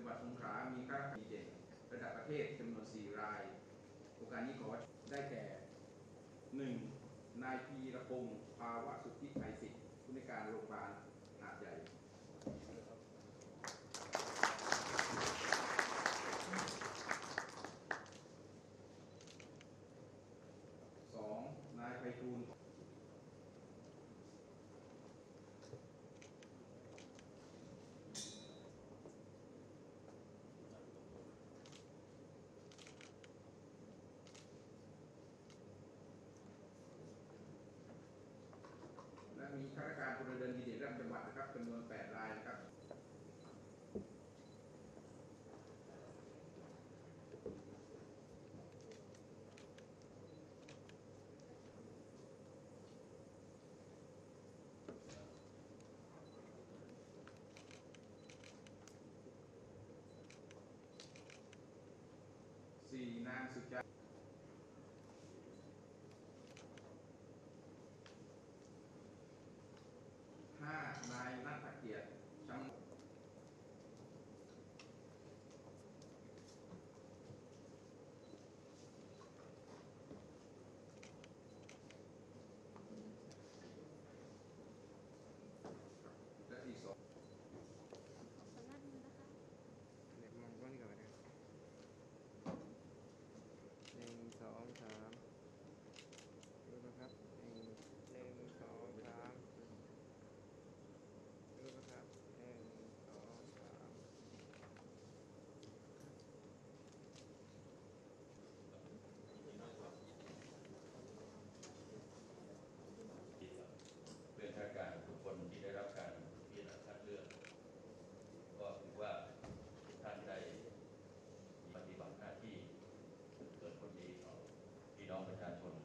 วัดสงขลามีข้าราชการดีเด่นระดับประเทศจำนวน 4 รายโครงการนี้ขอได้แก่ 1. นายพีรพงศ์ภาวะสุทธิไทยสิทธิ์ผู้ในวยการโรงพยาบาลหาดใหญ่ 2. นายไพฑูรย์และมีข้าราชการพลเรือนดีเด่นระดับจังหวัดนะครับจำนวน 8 รายนะครับ 4. นางสุจา 5. นายณัฐเกียรติช้ำและที่ 2 เดี๋ยวมองกล้องนี้ก่อนนะ1 2 3ดูนะครับ1 2 3ดูนะครับ1 2 3 เพื่อนข้าราชการทุกคนที่ได้รับการพิจารณาคัดเลือกก็ถือว่าทุกท่านได้ปฏิบัติหน้าที่เกิดผลดีต่อพี่น้องประชาชน